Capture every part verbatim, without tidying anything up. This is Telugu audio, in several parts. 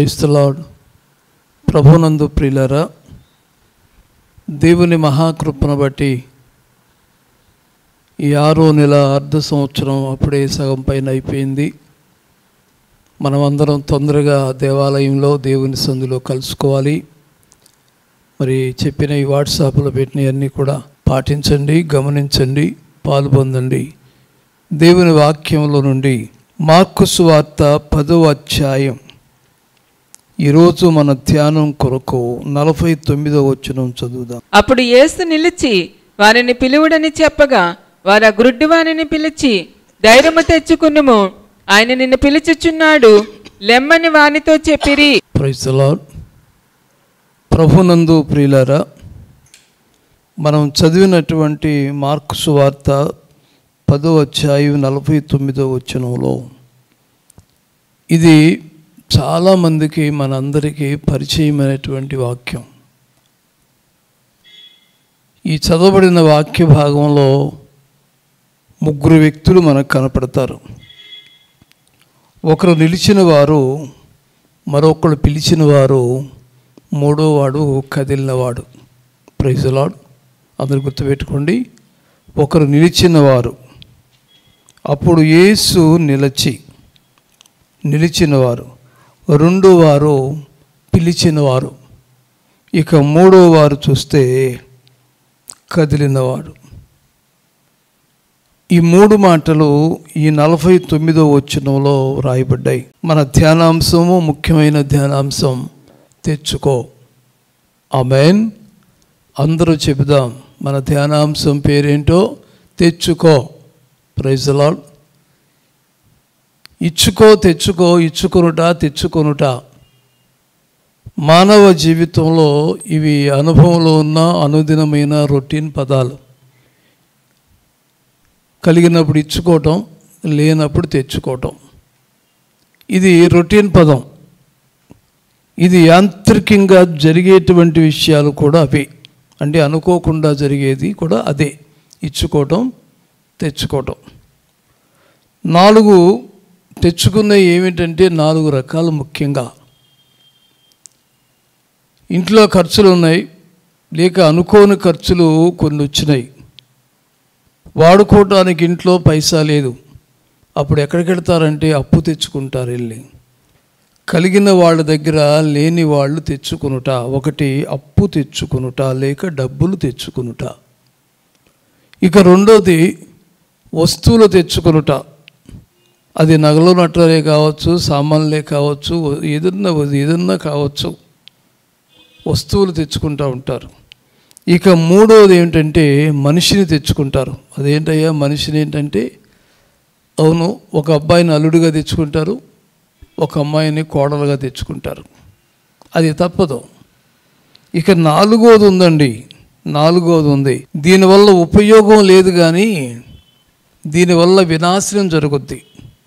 Praise the Lord. ప్రభునందు ప్రియులారా, దేవుని మహాకృపను బట్టి ఈ ఆరో నెల అర్ధ సంవత్సరం అప్పుడే సగం పైన అయిపోయింది. మనమందరం తొందరగా దేవాలయంలో దేవుని సందులో కలుసుకోవాలి. మరి చెప్పిన ఈ వాట్సాప్లో పెట్టినవన్నీ కూడా పాటించండి, గమనించండి, పాల్పొందండి. దేవుని వాక్యంలో నుండి మార్కు సువార్త పదవ అధ్యాయం ఈరోజు మన ధ్యానం కొరకు నలభై తొమ్మిదవ వచనం చదువుదాం. అప్పుడు యేసు నిలిచి వారిని పిలువుడని చెప్పగా వారు ఆ గుడ్డి వారిని పిలిచి, ధైర్యము తెచ్చుకునుము, ఆయన నిన్ను పిలుచుచున్నాడు, లెమ్మని వానితో చెప్పిరి. Praise the Lord. ప్రభునందు ప్రియులారా, మనం చదివినటువంటి మార్కు సువార్త పదో అధ్యాయం నలభై తొమ్మిదో వచనంలో ఇది చాలామందికి మనందరికీ పరిచయమైనటువంటి వాక్యం. ఈ చదవబడిన వాక్య భాగంలో ముగ్గురు వ్యక్తులు మనకు కనపడతారు. ఒకరు నిలిచిన వారు, మరొకరు పిలిచిన వారు, మూడో వాడు కదిలినవాడు. Praise the lord. అందరు గుర్తుపెట్టుకోండి. ఒకరు నిలిచిన వారు, అప్పుడు యేసు నిలిచి నిలిచినవారు, రెండో వారు పిలిచినవారు, ఇక మూడో వారు చూస్తే కదిలినవాడు. ఈ మూడు మాటలు ఈ నలభై తొమ్మిదో వచనంలో రాయబడ్డాయి. మన ధ్యానాంశము, ముఖ్యమైన ధ్యానాంశం తెచ్చుకో. ఆమేన్. అందరూ చెబుదాం, మన ధ్యానాంశం పేరేంటో? తెచ్చుకో. Praise the Lord. ఇచ్చుకో, తెచ్చుకో, ఇచ్చుకొనుట, తెచ్చుకొనుట. మానవ జీవితంలో ఇవి అనుభవంలో ఉన్న అనుదినమైన రొటీన్ పదాలు. కలిగినప్పుడు ఇచ్చుకోవటం, లేనప్పుడు తెచ్చుకోవటం. ఇది రొటీన్ పదం. ఇది యాంత్రికంగా జరిగేటువంటి విషయాలు కూడా అవే. అంటే అనుకోకుండా జరిగేది కూడా అదే, ఇచ్చుకోవటం, తెచ్చుకోవటం. నాలుగు తెచ్చుకున్నవి ఏమిటంటే నాలుగు రకాలు. ముఖ్యంగా ఇంట్లో ఖర్చులు ఉన్నాయి, లేక అనుకోని ఖర్చులు కొన్ని వచ్చినాయి. వాడుకోవటానికి ఇంట్లో పైసా లేదు. అప్పుడు ఎక్కడికి వెళ్తారంటే అప్పు తెచ్చుకుంటారు వెళ్ళి. కలిగిన వాళ్ళ దగ్గర లేని వాళ్ళు తెచ్చుకునుట. ఒకటి అప్పు తెచ్చుకునుట, లేక డబ్బులు తెచ్చుకునుట. ఇక రెండోది వస్తువులు తెచ్చుకునుట. అది నగలు నట్లే కావచ్చు, సామాన్లే కావచ్చు, ఏదన్నా ఏదన్నా కావచ్చు, వస్తువులు తెచ్చుకుంటూ ఉంటారు. ఇక మూడోది ఏంటంటే మనిషిని తెచ్చుకుంటారు. అదేంటయ్యా మనిషిని ఏంటంటే, అవును, ఒక అబ్బాయిని అల్లుడిగా తెచ్చుకుంటారు, ఒక అమ్మాయిని కోడలుగా తెచ్చుకుంటారు. అది తప్పదు. ఇక నాలుగోది ఉందండి, నాలుగోది ఉంది. దీనివల్ల ఉపయోగం లేదు కానీ దీనివల్ల వినాశనం జరుగుద్ది.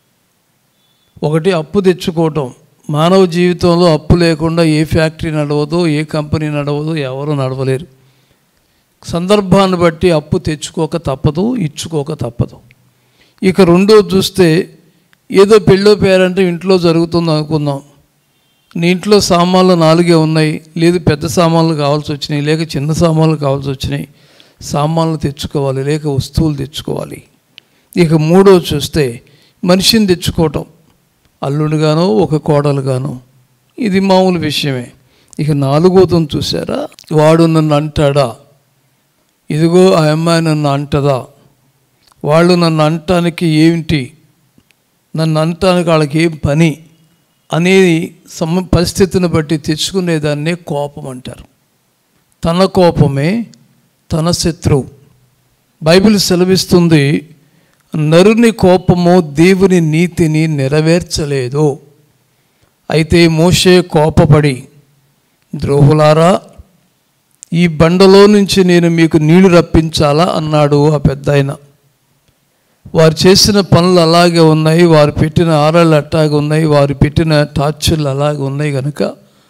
ఒకటి అప్పు తెచ్చుకోవటం. మానవ జీవితంలో అప్పు లేకుండా ఏ ఫ్యాక్టరీ నడవదో, ఏ కంపెనీ నడవదో, ఎవరు నడవలేరు. సందర్భాన్ని బట్టి అప్పు తెచ్చుకోక తప్పదు, ఇచ్చుకోక తప్పదు. ఇక రెండో చూస్తే, ఏదో పెళ్ళో పేరంటే ఇంట్లో జరుగుతుంది అనుకుందాం. నీ ఇంట్లో సామాన్లు నాలుగే ఉన్నాయి, లేదు పెద్ద సామాన్లు కావాల్సి వచ్చినాయి, లేక చిన్న సామాన్లు కావాల్సి వచ్చినాయి. సామాన్లు తెచ్చుకోవాలి, లేక వస్తువులు తెచ్చుకోవాలి. ఇక మూడో చూస్తే మనిషిని తెచ్చుకోవటం. అల్లుడుగానో ఒక కోడలుగానో, ఇది మామూలు విషయమే. ఇక నాలుగోదం చూసారా, వాడు నన్ను అంటాడా, ఇదిగో ఆ అమ్మాయి నన్ను అంటదా, వాళ్ళు నన్ను అంటానికి ఏమిటి, నన్ను అంటానికి వాళ్ళకి ఏం పని అనేది సమ పరిస్థితిని బట్టి తెచ్చుకునేదాన్నే కోపం అంటారు. తన కోపమే తన శత్రువు. బైబిల్ సెలవిస్తుంది, నరుని కోపము దేవుని నీతిని నెరవేర్చలేదు. అయితే మోషే కోపపడి, ద్రోహులారా, ఈ బండలో నుంచి నేను మీకు నీళ్లు రప్పించాలా అన్నాడు ఆ పెద్దాయన. వారు చేసిన పనులు అలాగే ఉన్నాయి, వారు పెట్టిన ఆరాళ్ళు అట్టాగే ఉన్నాయి, వారు పెట్టిన టార్చర్లు అలాగే ఉన్నాయి. కనుక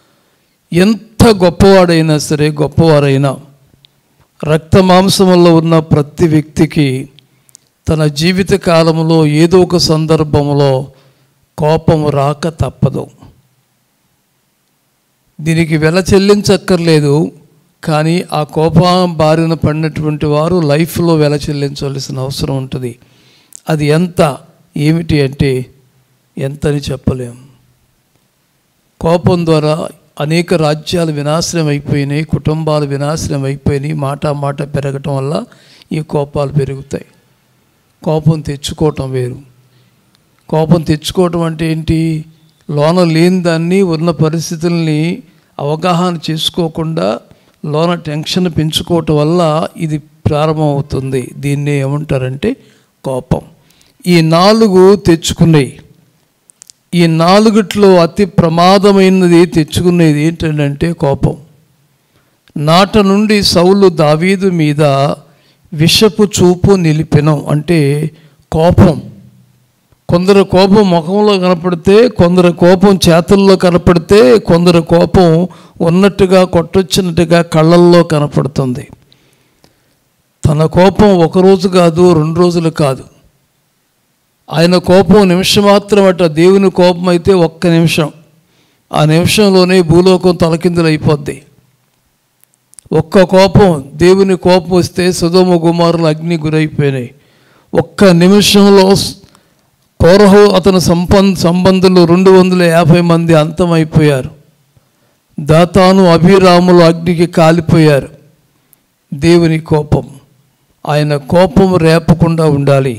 ఎంత గొప్పవాడైనా సరే, గొప్పవారైనా రక్త మాంసంలో ఉన్న ప్రతి వ్యక్తికి తన జీవిత కాలంలో ఏదో ఒక సందర్భంలో కోపం రాక తప్పదు. దీనికి వెల చెల్లించక్కర్లేదు, కానీ ఆ కోపం బారిన పడినటువంటి వారు లైఫ్లో వెల చెల్లించవలసిన అవసరం ఉంటుంది. అది ఎంత ఏమిటి అంటే ఎంతని చెప్పలేం. కోపం ద్వారా అనేక రాజ్యాలు వినాశనం అయిపోయినాయి, కుటుంబాలు వినాశనం అయిపోయినాయి. మాట మాట పెరగటం వల్ల ఈ కోపాలు పెరుగుతాయి. కోపం తెచ్చుకోవటం వేరు. కోపం తెచ్చుకోవటం అంటే ఏంటి? లోన లేని దాన్ని, ఉన్న పరిస్థితుల్ని అవగాహన చేసుకోకుండా లోన టెన్షన్ పెంచుకోవటం వల్ల ఇది ప్రారంభమవుతుంది. దీన్ని ఏమంటారంటే కోపం. ఈ నాలుగు తెచ్చుకున్నాయి. ఈ నాలుగిట్లో అతి ప్రమాదమైనది తెచ్చుకునేది ఏంటంటే కోపం. నాట నుండి సౌలు దావీదు మీద విషపు చూపు నిలిపెను అంటే కోపం. కొందరు కోపం ముఖంలో కనపడితే, కొందరు కోపం చేతుల్లో కనపడితే, కొందరు కోపం ఉన్నట్టుగా కొట్టొచ్చినట్టుగా కళ్ళల్లో కనపడుతుంది. తన కోపం ఒకరోజు కాదు, రెండు రోజులు కాదు. ఆయన కోపం నిమిషం మాత్రం అట. దేవుని కోపం అయితే ఒక్క నిమిషం. ఆ నిమిషంలోనే భూలోకం తలకిందులు అయిపోద్ది. ఒక్క కోపం, దేవుని కోపం వస్తే సొదొమ గుమారులు అగ్ని గురైపోయినాయి. ఒక్క నిమిషంలో కోరహు అతని సంపన్ సంబంధులు రెండు వందల యాభై మంది అంతమైపోయారు. దాతాను అభిరాములు అగ్నికి కాలిపోయారు. దేవుని కోపం. ఆయన కోపం రేపకుండా ఉండాలి.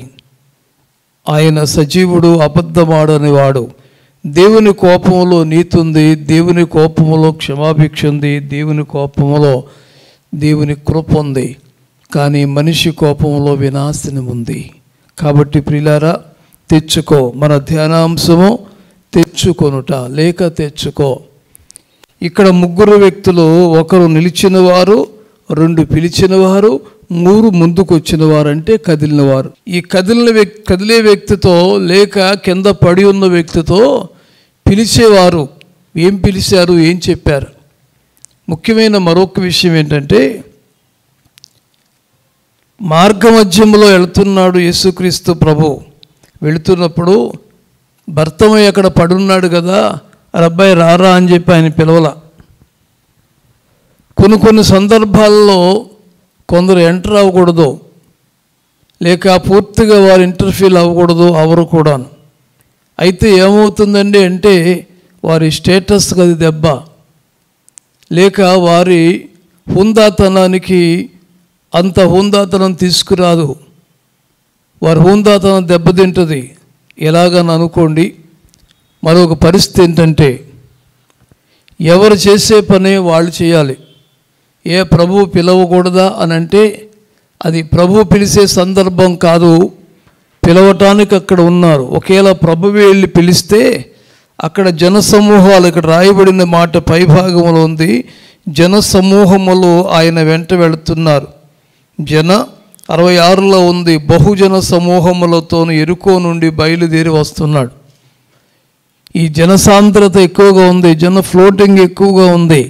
ఆయన సజీవుడు, అబద్ధమాడని వాడు. దేవుని కోపంలో నీతి ఉంది, దేవుని కోపంలో క్షమాభిక్ష ఉంది, దేవుని కోపంలో దేవుని కృప ఉంది. కానీ మనిషి కోపంలో వినాశనం ఉంది. కాబట్టి ప్రియులారా, తెచ్చుకో. మన ధ్యానాంశము తెచ్చుకొనుట లేక తెచ్చుకో. ఇక్కడ ముగ్గురు వ్యక్తులు, ఒకరు నిలిచిన వారు, రెండు పిలిచిన వారు, మూడు ముందుకు వచ్చిన వారంటే కదిలిన వారు. ఈ కదిలిన వ్యక్తి కదిలే వ్యక్తితో లేక కింద పడి ఉన్న వ్యక్తితో పిలిచేవారు ఏం పిలిచారు, ఏం చెప్పారు? ముఖ్యమైన మరొక విషయం ఏంటంటే, మార్గమధ్యంలో వెళుతున్నాడు యేసుక్రీస్తు ప్రభు. వెళుతున్నప్పుడు భర్తమై అక్కడ పడున్నాడు కదా, రబ్బాయి రారా అని చెప్పి ఆయన పిలవల. కొన్ని కొన్ని సందర్భాల్లో కొందరు ఎంటర్ అవ్వకూడదు, లేక పూర్తిగా వారు ఇంటర్ఫీల్ అవ్వకూడదు, అవరు కూడా. అయితే ఏమవుతుందండి అంటే వారి స్టేటస్కి అది దెబ్బ, లేక వారి హుందాతనానికి అంత హుందాతనం తీసుకురాదు, వారి హుందాతనం దెబ్బతింటుంది. ఎలాగని అనుకోండి. మరొక పరిస్థితి ఏంటంటే, ఎవరు చేసే పనే వాళ్ళు చేయాలి. ఏ ప్రభువు పిలవకూడదా అని అంటే అది ప్రభువు పిలిచే సందర్భం కాదు, పిలవటానికి అక్కడ ఉన్నారు. ఒకేలా ప్రభువే వెళ్ళి పిలిస్తే అక్కడ జనసమూహాలు, ఇక్కడ రాయబడిన మాట పైభాగంలో ఉంది, జనసమూహములు ఆయన వెంట వెళుతున్నారు. జన అరవై ఆరులో ఉంది, బహుజన సమూహములతో ఎరుకో నుండి బయలుదేరి వస్తున్నాడు. ఈ జనసాంద్రత ఎక్కువగా ఉంది, జన ఫ్లోటింగ్ ఎక్కువగా ఉంది.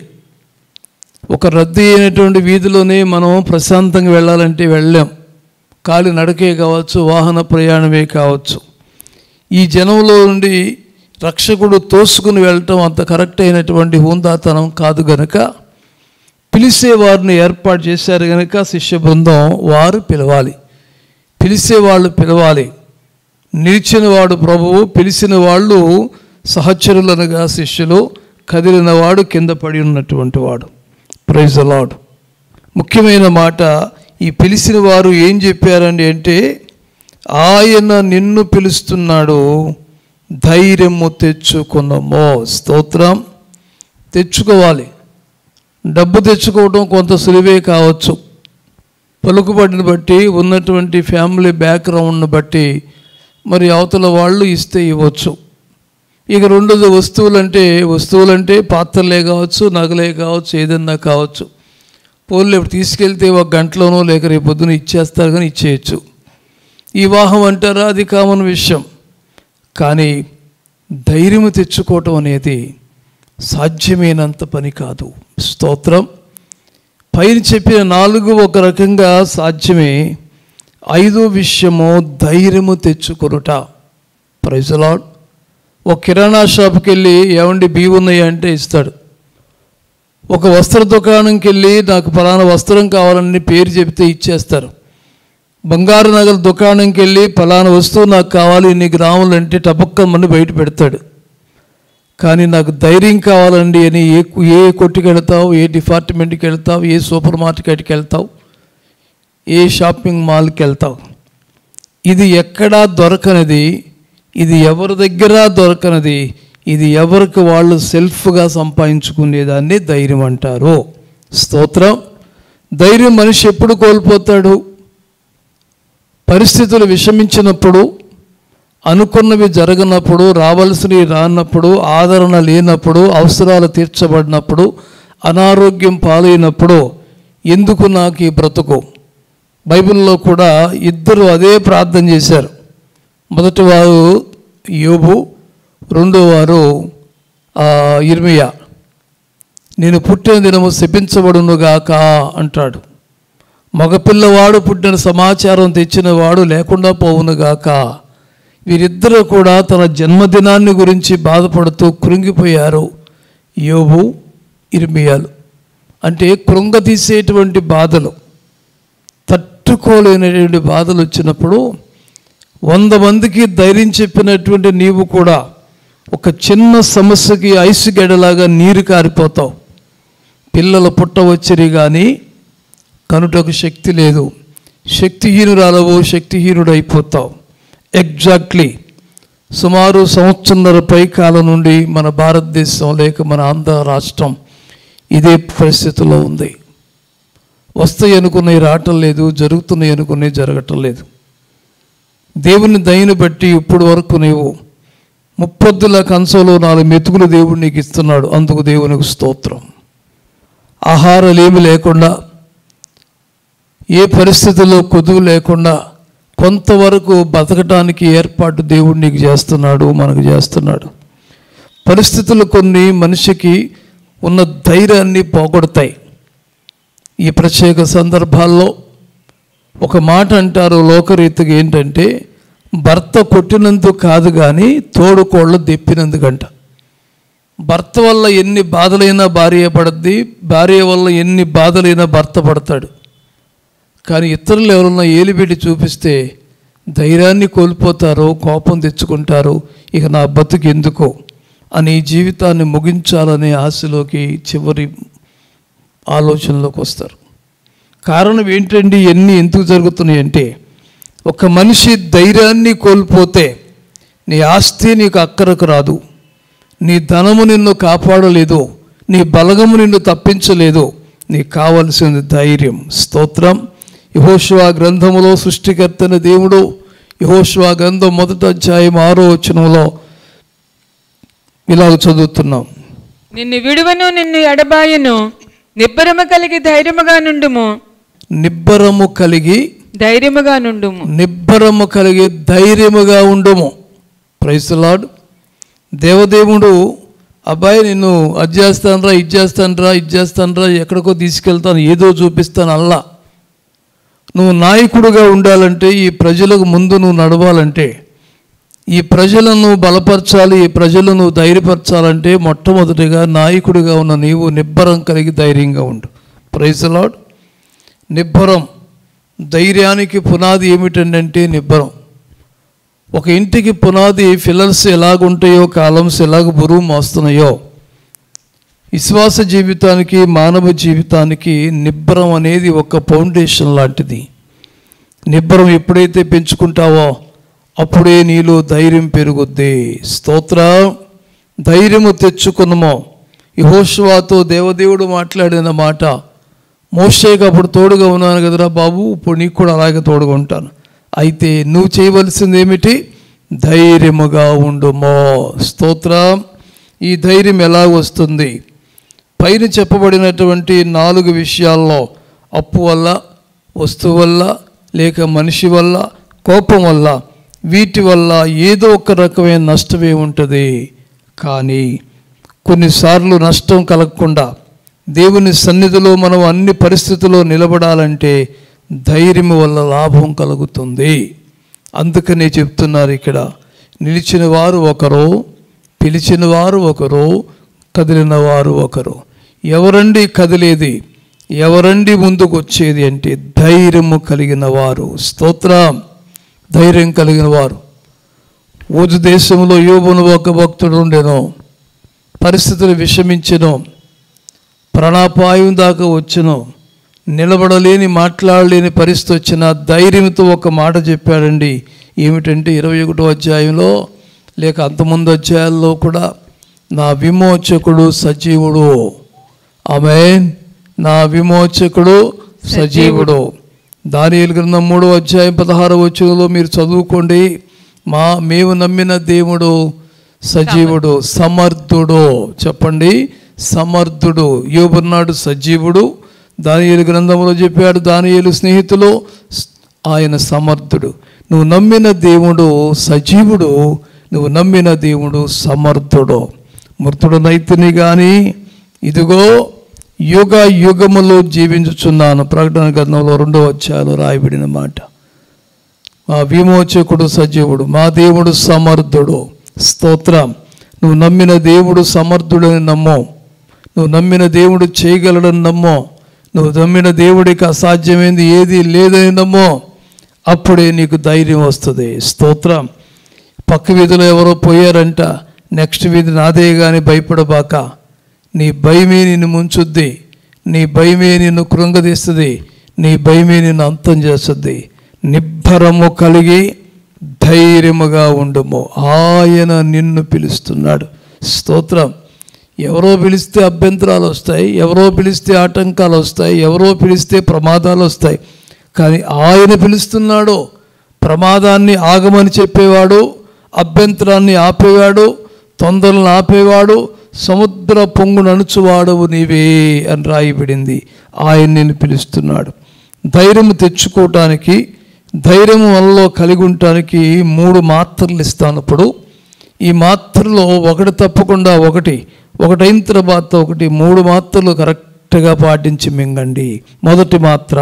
ఒక రద్దీ అయినటువంటి వీధిలోనే మనం ప్రశాంతంగా వెళ్ళాలంటే వెళ్ళాం. కాలి నడకే కావచ్చు, వాహన ప్రయాణమే కావచ్చు. ఈ జనంలో నుండి రక్షకుడు తోసుకుని వెళ్ళటం అంత కరెక్ట్ అయినటువంటి హుందాతనం కాదు గనుక పిలిచే వారిని ఏర్పాటు చేశారు కనుక శిష్య బృందం వారు పిలవాలి, పిలిచే వాళ్ళు పిలవాలి. నిలిచిన వాడు ప్రభువు, పిలిచిన వాళ్ళు సహచరులనగా శిష్యులు, కదిలిన వాడు కింద పడి ఉన్నటువంటి వాడు. Praise the Lord. ముఖ్యమైన మాట, ఈ పిలిచిన వారు ఏం చెప్పారండి అంటే, ఆయన నిన్ను పిలుస్తున్నాడు, ధైర్యము తెచ్చుకున్నామో. స్తోత్రం. తెచ్చుకోవాలి. డబ్బు తెచ్చుకోవడం కొంత సులువే కావచ్చు, పలుకుబడిని బట్టి, ఉన్నటువంటి ఫ్యామిలీ బ్యాక్గ్రౌండ్ని బట్టి మరి అవతల వాళ్ళు ఇస్తే ఇవ్వచ్చు. ఇక రెండోది వస్తువులంటే, వస్తువులంటే పాత్రలే కావచ్చు, నగలే కావచ్చు, ఏదన్నా కావచ్చు. పోన్లు ఇప్పుడు తీసుకెళ్తే ఒక గంటలోనో లేక రేపు పొద్దున ఇచ్చేస్తారు, కానీ ఇచ్చేయచ్చు. ఈ వాహం అంటారా, అది కామన్ విషయం. కానీ ధైర్యం తెచ్చుకోవటం అనేది సాధ్యమైనంత పని కాదు. స్తోత్రం. పైన చెప్పిన నాలుగు ఒక రకంగా సాధ్యమే. ఐదో విషయము ధైర్యము తెచ్చుకొనుట. Praise the lord. ఒక కిరాణా షాప్కి వెళ్ళి ఏమండి బియ్యం ఉన్నాయా అంటే ఇస్తాడు. ఒక వస్త్ర దుకాణంకి వెళ్ళి నాకు ఫలానా వస్త్రం కావాలని పేరు చెబితే ఇచ్చేస్తారు. బంగారు నగల దుకాణంకి వెళ్ళి ఫలానా వస్తువు నాకు కావాలి ఇన్ని గ్రాములు అంటే టపక్కమని బయట పెడతాడు. కానీ నాకు ధైర్యం కావాలండి అని ఏ ఏ కొట్టుకి వెళ్తావు, ఏ డిపార్ట్మెంట్కి వెళ్తావు, ఏ సూపర్ మార్కెట్కి వెళ్తావు, ఏ షాపింగ్ మాల్కి వెళ్తావు, ఇది ఎక్కడా దొరకనిది, ఇది ఎవరి దగ్గర దొరకనిది, ఇది ఎవరికి వాళ్ళు సెల్ఫ్గా సంపాదించుకునేదాన్ని ధైర్యం అంటారు. స్తోత్రం. ధైర్యం మనిషి ఎప్పుడు కోల్పోతాడు? పరిస్థితులు విషమించినప్పుడు, అనుకున్నవి జరగనప్పుడు, రావాల్సినవి రానప్పుడు, ఆదరణ లేనప్పుడు, అవసరాలు తీర్చబడినప్పుడు, అనారోగ్యం పాలైనప్పుడు ఎందుకు నాకు ఈ బ్రతుకు? బైబిల్లో కూడా ఇద్దరు అదే ప్రార్థన చేశారు. మొదటి వారు యోబు, రెండో వారు ఇర్మియా. నేను పుట్టిన దినము శపించబడునుగాక అంటాడు. మగపిల్లవాడు పుట్టిన సమాచారం తెచ్చిన వాడు లేకుండా పోవునుగాక. వీరిద్దరూ కూడా తన జన్మదినాన్ని గురించి బాధపడుతూ కృంగిపోయారు. యోబు, ఇర్మియాలు. అంటే కృంగతీసేటువంటి బాధలు, తట్టుకోలేనటువంటి బాధలు వచ్చినప్పుడు వంద మందికి ధైర్యం చెప్పినటువంటి నీవు కూడా ఒక చిన్న సమస్యకి ఐసు గడ్డలాగా నీరు కారిపోతావు. పిల్లలు పుట్టవచ్చిరి కానీ కనుటకు శక్తి లేదు. శక్తిహీనురాలవు, శక్తిహీనుడు అయిపోతావు. ఎగ్జాక్ట్లీ సుమారు సంవత్సరంన్నర పై కాలం నుండి మన భారతదేశం లేక మన ఆంధ్ర రాష్ట్రం ఇదే పరిస్థితిలో ఉంది. వస్తాయి అనుకున్నవి రావటం లేదు, జరుగుతున్నాయి అనుకున్నవి జరగటం లేదు. దేవుని దయని బట్టి ఇప్పుడు వరకు నీవు ముప్పొద్దుల కంచంలో నాలుగు మెతుకులు దేవుడు నీకు ఇస్తున్నాడు. అందుకు దేవునికి స్తోత్రం. ఆహారాలేమి లేకుండా, ఏ పరిస్థితుల్లో కొదువు లేకుండా కొంతవరకు బతకటానికి ఏర్పాటు దేవుడు నీకు చేస్తున్నాడు, మనకు చేస్తున్నాడు. పరిస్థితులు కొన్ని మనిషికి ఉన్న ధైర్యాన్ని పోగొడతాయి. ఈ ప్రత్యేక సందర్భాల్లో ఒక మాట అంటారు లోకరీతిగా, ఏంటంటే భర్త కొట్టినందుకు కాదు కానీ తోడుకోళ్ళు దెప్పినందుకంట. భర్త వల్ల ఎన్ని బాధలైనా భార్య పడద్ది, భార్య వల్ల ఎన్ని బాధలైనా భర్త పడతాడు. కానీ ఇతరులు ఎవరన్నా ఏలిబెట్టి చూపిస్తే ధైర్యాన్ని కోల్పోతారో, కోపం తెచ్చుకుంటారు. ఇక నా బతుకు ఎందుకో అని జీవితాన్ని ముగించాలనే ఆశలోకి, చివరి ఆలోచనలోకి వస్తారు. కారణం ఏంటండి? ఎన్ని ఎందుకు జరుగుతున్నాయి అంటే, ఒక మనిషి ధైర్యాన్ని కోల్పోతే నీ ఆస్తి నీకు అక్కరకు రాదు, నీ ధనము నిన్ను కాపాడలేదు, నీ బలగము నిన్ను తప్పించలేదు. నీకు కావలసింది ధైర్యం. స్తోత్రం. యెహోషువ గ్రంథములో సృష్టికర్తన దేవుడు, యెహోషువ గ్రంథం మొదటి అధ్యాయం ఆరో వచనంలో ఇలాగ చదువుతున్నాం. నిన్ను విడువను, నిన్ను ఎడబాయను, నిబ్బరము కలిగి ధైర్యముగా నుండుము. నిబ్బరము కలిగి ధైర్యముగా నుండుము. నిబ్బరము కలిగి ధైర్యముగా ఉండుము. Praise the Lord. దేవదేవుడు అబ్బాయి నిన్ను అది చేస్తానరా, ఇది చేస్తానరా, ఇది చేస్తానరా, ఎక్కడికో తీసుకెళ్తాను, ఏదో చూపిస్తాను అల్లా. నువ్వు నాయకుడిగా ఉండాలంటే, ఈ ప్రజలకు ముందు నువ్వు నడవాలంటే, ఈ ప్రజలను బలపరచాలి, ఈ ప్రజలను ధైర్యపరచాలంటే మొట్టమొదటిగా నాయకుడిగా ఉన్న నీవు నిబ్బరం కలిగి ధైర్యంగా ఉండు. Praise the Lord. నిబ్బరం, ధైర్యానికి పునాది ఏమిటంటే నిబ్బరం. ఒక ఇంటికి పునాది ఫిల్లర్స్ ఎలాగుంటాయో, కాలమ్స్ ఎలాగ బరువు మోస్తున్నాయో, విశ్వాస జీవితానికి, మానవ జీవితానికి నిబ్బరం అనేది ఒక ఫౌండేషన్ లాంటిది. నిబ్బరం ఎప్పుడైతే పెంచుకుంటావో అప్పుడే నీలో ధైర్యం పెరుగుద్ది. స్తోత్రం. ధైర్యము తెచ్చుకున్నామో. యెహోషువతో దేవదేవుడు మాట్లాడిన మాట, మోషేకి అప్పుడు తోడుగా ఉన్నాను కదరా బాబు, ఇప్పుడు నీకు కూడా అలాగే తోడుగా ఉంటాను. అయితే నువ్వు చేయవలసింది ఏమిటి? ధైర్యముగా ఉండుమో. స్తోత్రం. ఈ ధైర్యం ఎలా వస్తుంది? పైన చెప్పబడినటువంటి నాలుగు విషయాల్లో, అప్పు వల్ల, వస్తువు వల్ల, లేక మనిషి వల్ల, కోపం వల్ల, వీటి వల్ల ఏదో ఒక రకమైన నష్టమే ఉంటుంది. కానీ కొన్నిసార్లు నష్టం కలగకుండా దేవుని సన్నిధిలో మనం అన్ని పరిస్థితుల్లో నిలబడాలంటే ధైర్యం వల్ల లాభం కలుగుతుంది. అందుకనే చెప్తున్నారు ఇక్కడ, నిలిచిన వారు ఒకరు, పిలిచిన వారు ఒకరు, కదిలిన వారు ఒకరు. ఎవరండి కదిలేది, ఎవరండి ముందుకు వచ్చేది అంటే ధైర్యము కలిగిన వారు. స్తోత్రం. ధైర్యం కలిగిన వారు. ఊజు దేశంలో యోబును ఒక భక్తుడు ఉండెను. పరిస్థితులు విషమించెను, ప్రాణాపాయం దాకా వచ్చెను. నిలబడలేని, మాట్లాడలేని పరిస్థితి వచ్చిన ధైర్యంతో ఒక మాట చెప్పాడండి. ఏమిటంటే ఇరవై ఒకటో అధ్యాయంలో లేక అంతమంది అధ్యాయాల్లో కూడా, నా విమోచకుడు సజీవుడు. ఆమేన్. నా విమోచకుడు సజీవుడు. దానియేలు గ్రంథం మూడో అధ్యాయం పదహారో వచనంలో మీరు చదువుకోండి. మా మేము నమ్మిన దేవుడు సజీవుడు, సమర్థుడు. చెప్పండి, సమర్థుడు. యోబున్నాడు సజీవుడు. దానియేలు గ్రంథంలో చెప్పాడు, దానియేలు స్నేహితులు, ఆయన సమర్థుడు. నువ్వు నమ్మిన దేవుడు సజీవుడు, నువ్వు నమ్మిన దేవుడు సమర్థుడు. మృతుడనైతిని కానీ ఇదిగో యుగ యుగములో జీవించుచున్నాను. ప్రకటన గ్రంథంలో రెండో అధ్యాయంలో రాయబడిన మాట. మా విమోచకుడు సజీవుడు, మా దేవుడు సమర్థుడు. స్తోత్రం. నువ్వు నమ్మిన దేవుడు సమర్థుడని నమ్మో, నువ్వు నమ్మిన దేవుడు చేయగలడని నమ్మో, నువ్వు నమ్మిన దేవుడికి అసాధ్యమైంది ఏది లేదని నమ్మో, అప్పుడే నీకు ధైర్యం వస్తుంది. స్తోత్రం. పక్క వీధిలో ఎవరో పోయారంట, నెక్స్ట్ వీధి నాదే కానీ భయపడబాక. నీ భయమే నిన్ను ముంచుద్ది, నీ భయమే నిన్ను కృంగదీస్తుంది, నీ భయమే నిన్ను అంతం చేస్తుంది. నిబ్బరము కలిగి ధైర్యముగా ఉండుము, ఆయన నిన్ను పిలుస్తున్నాడు. స్తోత్రం. ఎవరో పిలిస్తే అభ్యంతరాలు వస్తాయి, ఎవరో పిలిస్తే ఆటంకాలు వస్తాయి, ఎవరో పిలిస్తే ప్రమాదాలు వస్తాయి. కానీ ఆయన పిలుస్తున్నాడు. ప్రమాదాన్ని ఆగమని చెప్పేవాడు, అభ్యంతరాన్ని ఆపేవాడు, తొందరలను ఆపేవాడు, సముద్ర పొంగు నడుచువాడవు నీవే అని రాయబడింది. ఆయన నిన్ను పిలుస్తున్నాడు. ధైర్యము తెచ్చుకోవటానికి, ధైర్యము మనలో కలిగి ఉండటానికి మూడు మాత్రలు ఇస్తాను. ఇప్పుడు ఈ మాత్రలో ఒకటి తప్పకుండా ఒకటి ఒకటైన తర్వాత ఒకటి మూడు మాత్రలు కరెక్ట్గా పాటించి మింగండి. మొదటి మాత్ర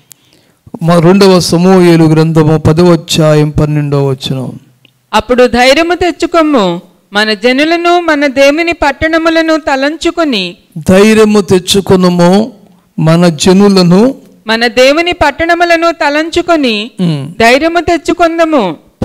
రెండవ సమూయేలు గ్రంథము పదవ అధ్యాయం పన్నెండవ వచనం. అప్పుడు ధైర్యము తెచ్చుకొమ్ము, మన జనులను మన దేవుని పట్టణములను తలంచుకొని. ధైర్యము తెచ్చుకొనుము, మన జనులను మన దేవుని పట్టణములను తలంచుకొని ధైర్యము తెచ్చుకొందము.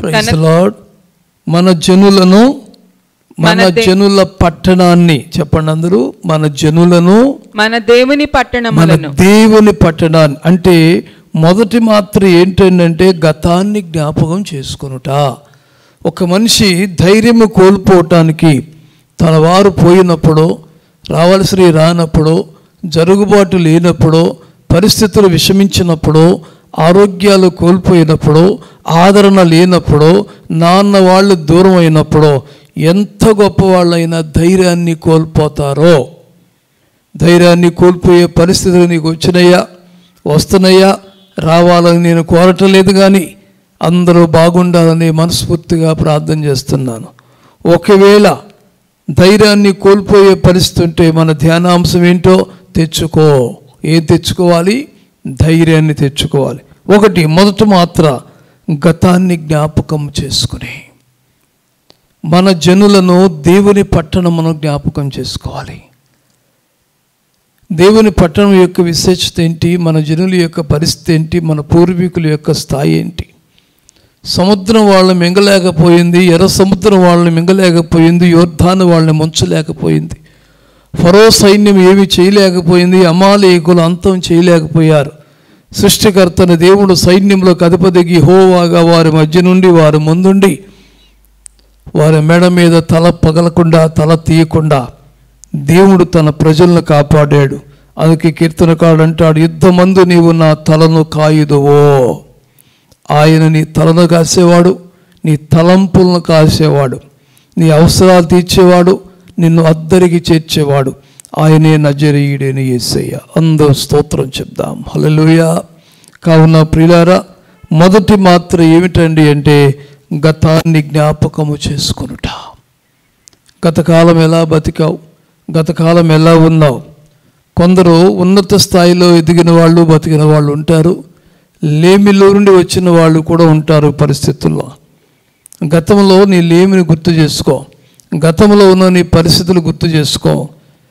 మన జనులను, మన జనుల పట్టణాన్ని చెప్పండి అందరూ. మన జనులను, మన దేవుని పట్టణములను, దేవుని పట్టణాన్ని. అంటే మొదటి మాత్రం ఏంటంటే గతాన్ని జ్ఞాపకం చేసుకొనుట. ఒక మనిషి ధైర్యము కోల్పోవటానికి, తన వారు పోయినప్పుడు, రావాల్సి రానప్పుడు, జరుగుబాటు లేనప్పుడు, పరిస్థితులు విషమించినప్పుడు, ఆరోగ్యాలు కోల్పోయినప్పుడు, ఆదరణ లేనప్పుడు, నాన్న వాళ్ళు దూరం అయినప్పుడు ఎంత గొప్పవాళ్ళైనా ధైర్యాన్ని కోల్పోతారో. ధైర్యాన్ని కోల్పోయే పరిస్థితులు నీకు వచ్చినాయా, వస్తున్నాయా? రావాలని నేను కోరటం లేదు, కానీ అందరూ బాగుండాలని మనస్ఫూర్తిగా ప్రార్థన చేస్తున్నాను. ఒకవేళ ధైర్యాన్ని కోల్పోయే పరిస్థితి ఉంటే మన ధ్యానాంశం ఏంటో తెచ్చుకో. ఏం తెచ్చుకోవాలి? ధైర్యాన్ని తెచ్చుకోవాలి. ఒకటి మొదట మాత్ర గతాన్ని జ్ఞాపకం చేసుకుని మన జనులను, దేవుని పట్టణమును జ్ఞాపకం చేసుకోవాలి. దేవుని పట్టణం యొక్క విశేషత ఏంటి? మన జనుల యొక్క పరిస్థితి ఏంటి? మన పూర్వీకుల యొక్క స్థాయి ఏంటి? సముద్రం వాళ్ళని మింగలేకపోయింది, ఎర్ర సముద్రం వాళ్ళని మింగలేకపోయింది, యోర్దాను వాళ్ళని ముంచలేకపోయింది, ఫరో సైన్యం ఏమి చేయలేకపోయింది, అమాలేకులు అంతం చేయలేకపోయారు. సృష్టికర్తని దేవుడు సైన్యంలో కదపదిగి హోవాగా వారి మధ్య నుండి, వారి ముందుండి, వారి మెడ మీద తల పగలకుండా, తల తీయకుండా దేవుడు తన ప్రజలను కాపాడాడు. అందుకే కీర్తనకారుడు అంటాడు, యుద్ధమందు నీవు నా తలను కాయుదువో. ఆయన నీ తలను కాసేవాడు, నీ తలంపులను కాసేవాడు, నీ అవసరాలు తీర్చేవాడు, నిన్ను అద్దరికి చేర్చేవాడు. ఆయనే నజరీయుడైన యేసయ్య. అందరూ స్తోత్రం చెప్దాం. హల్లెలూయా. కావున ప్రియులారా, మొదటి మాత్ర ఏమిటండి అంటే గతాన్ని జ్ఞాపకము చేసుకొనుట. గతకాలం ఎలా బతికావు, గతకాలం ఎలా ఉన్నావు? కొందరు ఉన్నత స్థాయిలో ఎదిగిన వాళ్ళు, బతికిన వాళ్ళు ఉంటారు, లేమిలో నుండి వచ్చిన వాళ్ళు కూడా ఉంటారు. పరిస్థితుల్లో గతంలో నీ లేమిని గుర్తు చేసుకో, గతంలో ఉన్న నీ పరిస్థితులు గుర్తు చేసుకో.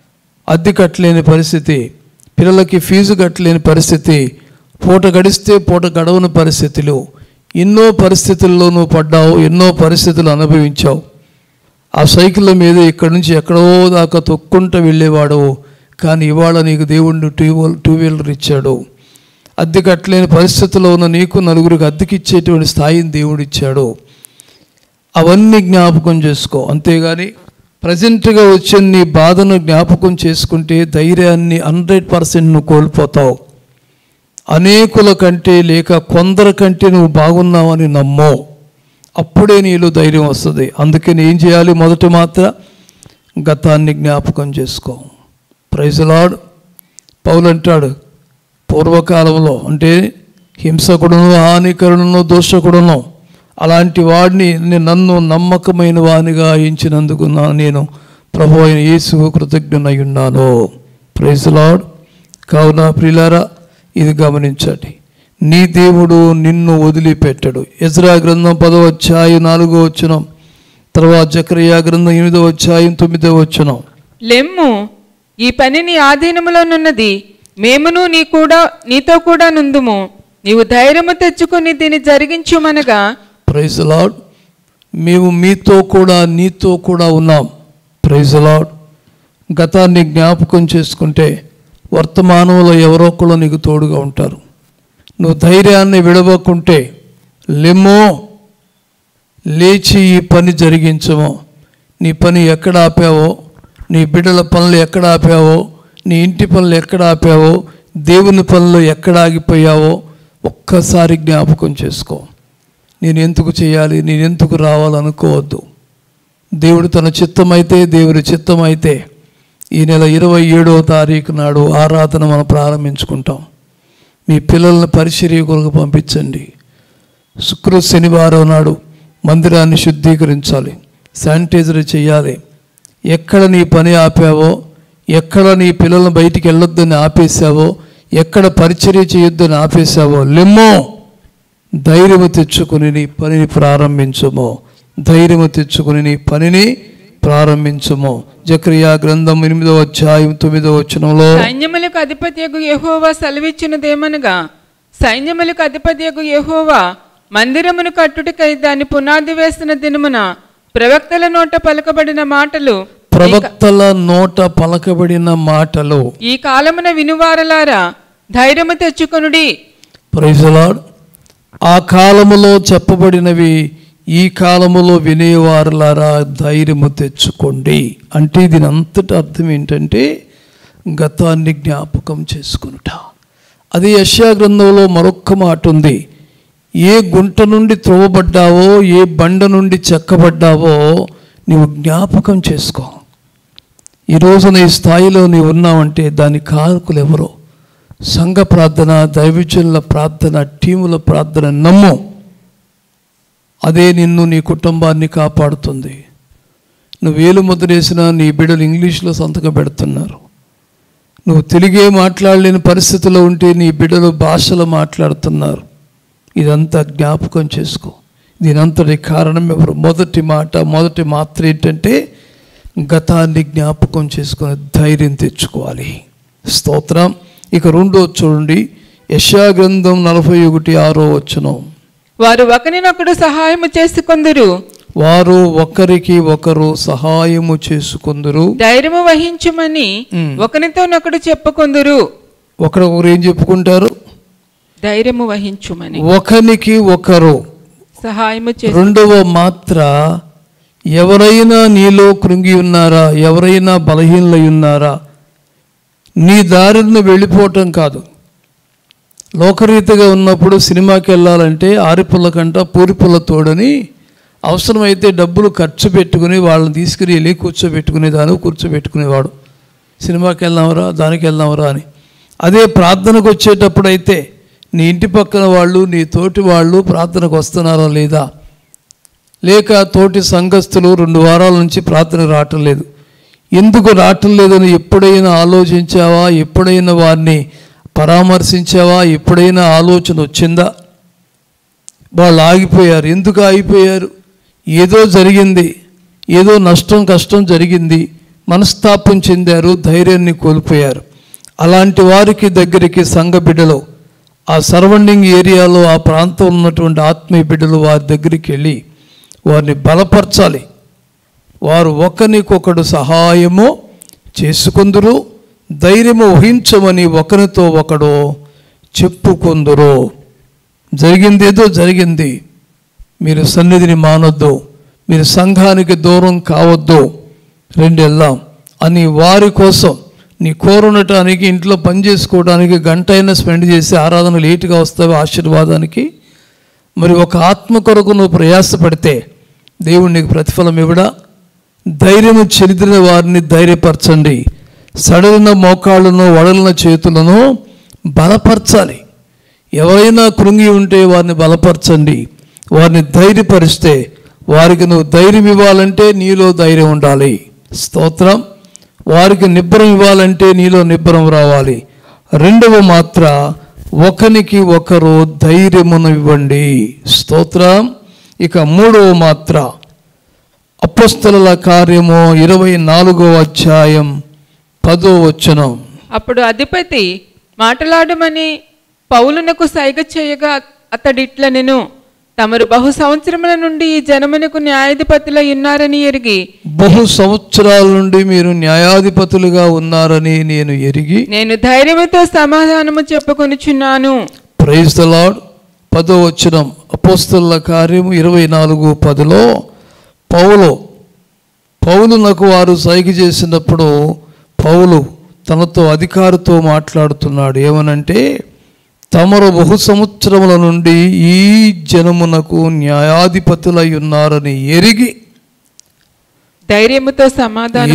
అద్దె కట్టలేని పరిస్థితి, పిల్లలకి ఫీజు కట్టలేని పరిస్థితి, పూట గడిస్తే పూట గడవని పరిస్థితులు, ఎన్నో పరిస్థితుల్లో నువ్వు పడ్డావు, ఎన్నో పరిస్థితులు అనుభవించావు. ఆ సైకిళ్ళ మీద ఇక్కడి నుంచి ఎక్కడో దాకా తొక్కుంటూ వెళ్ళేవాడు. కానీ ఇవాళ నీకు దేవుడు టూ టూ వీలర్ ఇచ్చాడు. అద్దె కట్టలేని పరిస్థితుల్లో ఉన్న నీకు నలుగురికి అద్దెకి ఇచ్చేటువంటి స్థాయిని దేవుడు ఇచ్చాడు. అవన్నీ జ్ఞాపకం చేసుకో. అంతేగాని ప్రజెంట్గా వచ్చిన నీ బాధను జ్ఞాపకం చేసుకుంటే ధైర్యాన్ని హండ్రెడ్ పర్సెంట్ నువ్వు కోల్పోతావు. అనేకుల కంటే లేక కొందరి కంటే నువ్వు బాగున్నావని నమ్మో, అప్పుడే నీలో ధైర్యం వస్తుంది. అందుకని ఏం చేయాలి? మొదట మాత్రం గతాన్ని జ్ఞాపకం చేసుకో. Praise the lord. పౌలు అంటాడు, పూర్వకాలంలో అంటే హింసకుడును, హానికరుడును, దోషకుడును అలాంటి వాడిని నన్ను నమ్మకమైన వానిగా ఎంచినందుకు నేను ప్రభు అయిన యేసుకు కృతజ్ఞునై ఉన్నాను. Praise the Lord. కావున ప్రియులారా, ఇది గమనించండి, నీ దేవుడు నిన్ను వదిలిపెట్టడు. ఎజ్రా గ్రంథం పదవ అధ్యాయం నాలుగో వచనం, తర్వాత జకరియా గ్రంథం ఎనిమిదో అధ్యాయం తొమ్మిదో వచనం. లెమ్ము, ఈ పని నీ ఆధీనములోనున్నది, మేమును నీ కూడా నీతో కూడా నుందుము, నీవు ధైర్యము తెచ్చుకొని దీన్ని జరిగించుమనగా. Praise the lord. మేము మీతో కూడా నీతో కూడా ఉన్నాం. Praise the Lord. గతాన్ని జ్ఞాపకం చేసుకుంటే వర్తమానంలో ఎవరో ఒకళ్ళు నీకు తోడుగా ఉంటారు. నువ్వు ధైర్యాన్ని విడవకుంటే లెమ్మో, లేచి ఈ పని జరిగించమో. నీ పని ఎక్కడ ఆపావో, నీ బిడ్డల పనులు ఎక్కడ ఆపావో, నీ ఇంటి పనులు ఎక్కడ ఆపావో, దేవుని పనులు ఎక్కడ ఆగిపోయావో ఒక్కసారి జ్ఞాపకం చేసుకో. నేను ఎందుకు చేయాలి, నేను ఎందుకు రావాలనుకోవద్దు. దేవుడు తన చిత్తమైతే, దేవుడి చిత్తమైతే ఈ నెల ఇరవై ఏడవ తారీఖు నాడు ఆరాధన మనం ప్రారంభించుకుంటాం. మీ పిల్లల్ని పరిచర్య కొరకు పంపించండి. శుక్ర శనివారం నాడు మందిరాన్ని శుద్ధీకరించాలి, శానిటైజర్ చేయాలి. ఎక్కడ నీ పని ఆపావో, ఎక్కడ నీ పిల్లలను బయటికి వెళ్ళొద్దని ఆపేసావో, ఎక్కడ పరిచర్య చేయొద్దని ఆపేసావో లెమ్మో, ధైర్యము తెచ్చుకుని నీ పనిని ప్రారంభించమో. ధైర్యము తెచ్చుకుని నీ పనిని ప్రారంభించము. జకరియా గ్రంథం ఎనిమిదో అధ్యాయం తొమ్మిదో వచనంలో, సైన్యములకు అధిపతియగు యెహోవా సెలవిచ్చినదేమనగా, సైన్యములకు అధిపతియగు యెహోవా మందిరమును కట్టుటకై దాన్ని పునాది వేసిన దినమున ప్రవక్తల నోట పలకబడిన మాటలు ప్రవక్తల నోట పలకబడిన మాటలు ఈ కాలమున వినువారలారా ధైర్యము తెచ్చుకొనుడి. Praise the lord. ఆ కాలములో చెప్పబడినవి ఈ కాలములో వినేవారులారా ధైర్యము తెచ్చుకోండి. అంటే దీని అంతటి అర్థం ఏంటంటే గతాన్ని జ్ఞాపకం చేసుకునుట. అది యెషయా గ్రంథంలో మరొక్క మాట ఉంది, ఏ గుంట నుండి త్రోవబడ్డావో, ఏ బండ నుండి చెక్కబడ్డావో నీవు జ్ఞాపకం చేసుకో. ఈరోజు నీ స్థాయిలో నీవు ఉన్నావంటే దాని కారకులు ఎవరో? సంఘ ప్రార్థన, దైవజనుల ప్రార్థన, టీముల ప్రార్థన నమ్ము. అదే నిన్ను, నీ కుటుంబాన్ని కాపాడుతుంది. నువ్వు వేలు ముద్రేసినా నీ బిడ్డలు ఇంగ్లీష్లో సంతకం పెడుతున్నారు. నువ్వు తెలుగే మాట్లాడలేని పరిస్థితిలో ఉంటే నీ బిడ్డలు భాషలు మాట్లాడుతున్నారు. ఇదంతా జ్ఞాపకం చేసుకో. దీనంతటి కారణం ఎవరు? మొదటి మాట, మొదటి మాత్ర ఏంటంటే గతాన్ని జ్ఞాపకం చేసుకుని ధైర్యం తెచ్చుకోవాలి. స్తోత్రం. ఇక రెండో చూడండి, యెషయా గ్రంథం నలభై ఒకటి ఆరో వచనం. వారు ఒకరినొకడు సహాయము చేసుకొందురు, వారు ఒకరికి ఒకరు సహాయము చేసుకొందురు, ధైర్యము వహించుమని ఒకరితోనొకడు చెప్పుకొందురు. ఒకరొకరు ఏం చెప్పుకుంటారు? ధైర్యము వహించుమని, ఒకరికి ఒకరు సహాయము చేసు. రెండవ మాత్ర, ఎవరైనా నీలో కృంగి ఉన్నారా, ఎవరైనా బలహీనలై ఉన్నారా, నీ దారిని వెళ్ళిపోవటం కాదు. లోకరీతిగా ఉన్నప్పుడు సినిమాకి వెళ్ళాలంటే ఆరిపుల్ల కంట పూరిపుల్ల తోడని అవసరమైతే డబ్బులు ఖర్చు పెట్టుకుని వాళ్ళని తీసుకుని వెళ్ళి కూర్చోబెట్టుకునేదాను, కూర్చోబెట్టుకునేవాడు. సినిమాకి వెళ్దామరా, దానికి వెళ్దామరా అని. అదే ప్రార్థనకు వచ్చేటప్పుడు అయితే నీ ఇంటి పక్కన వాళ్ళు, నీ తోటి వాళ్ళు ప్రార్థనకు వస్తున్నారా లేదా, లేక తోటి సంఘస్థులు రెండు వారాల నుంచి ప్రార్థన రావటం లేదు, ఎందుకు రావటం లేదని ఎప్పుడైనా ఆలోచించావా? ఎప్పుడైనా వారిని పరామర్శించావా? ఎప్పుడైనా ఆలోచన వచ్చిందా? వాళ్ళు ఆగిపోయారు. ఎందుకు ఆగిపోయారు? ఏదో జరిగింది, ఏదో నష్టం కష్టం జరిగింది, మనస్తాపం చెందారు, ధైర్యాన్ని కోల్పోయారు. అలాంటి వారికి దగ్గరికి సంఘ బిడ్డలు, ఆ సరౌండింగ్ ఏరియాలో ఆ ప్రాంతంలో ఉన్నటువంటి ఆత్మీయ బిడ్డలు వారి దగ్గరికి వెళ్ళి వారిని బలపరచాలి. వారు ఒకరికొకడు సహాయము చేసుకుందురు, ధైర్యము వహించమని ఒకరితో ఒకడు చెప్పుకుందురు. జరిగిందేదో జరిగింది, మీరు సన్నిధిని మానొద్దు, మీరు సంఘానికి దూరం కావద్దు, రెండెళ్దాం అని వారి కోసం నీ కోరునటానికి, ఇంట్లో పని చేసుకోవడానికి గంట అయినా స్పెండ్ చేసి ఆరాధన లేటుగా వస్తావు ఆశీర్వాదానికి. మరి ఒక ఆత్మ కొరకు నువ్వు ప్రయాసపడితే దేవుడు నీకు ప్రతిఫలం ఇవ్వడా? ధైర్యము చెరిదిన వారిని ధైర్యపరచండి, సడలిన మోకాళ్ళను వడలిన చేతులను బలపరచాలి. ఎవరైనా కృంగి ఉంటే వారిని బలపరచండి, వారిని ధైర్యపరిస్తే వారికి నువ్వు ధైర్యం ఇవ్వాలంటే నీలో ధైర్యం ఉండాలి. స్తోత్రం. వారికి నిబ్బరం ఇవ్వాలంటే నీలో నిబ్బరం రావాలి. రెండవ మాత్ర, ఒకరికి ఒకరు ధైర్యమును ఇవ్వండి. స్తోత్రం. ఇక మూడవ మాత్ర, అపొస్తలుల కార్యము ఇరవై నాలుగవ అధ్యాయం పదో వచనం. అప్పుడు అధిపతి మాట్లాడమని పౌలునకు సైగ చేయగా అతడిట్ల నేను తమరు బహు సంవత్సరముల నుండి ఈ జనమునకు న్యాయాధిపతులై ఉన్నారని ఎరిగి, బహు సంవత్సరాల నుండి మీరు న్యాయాధిపతులుగా ఉన్నారని నేను ఎరిగి నేను ధైర్యముతో సమాధానము చెప్పుకొనుచున్నాను. Praise the lord. పదో వచనం, అపొస్తలుల కార్యము ఇరవై నాలుగు పదిలో పౌలు పౌలునకు వారు సైగ చేసినప్పుడు పౌలు తనతో అధికారితో మాట్లాడుతున్నాడు. ఏమనంటే, తమరు బహు సంవత్సరముల నుండి ఈ జనమునకు న్యాయాధిపతులై ఉన్నారని ఎరిగి ధైర్యముతో సమాధానం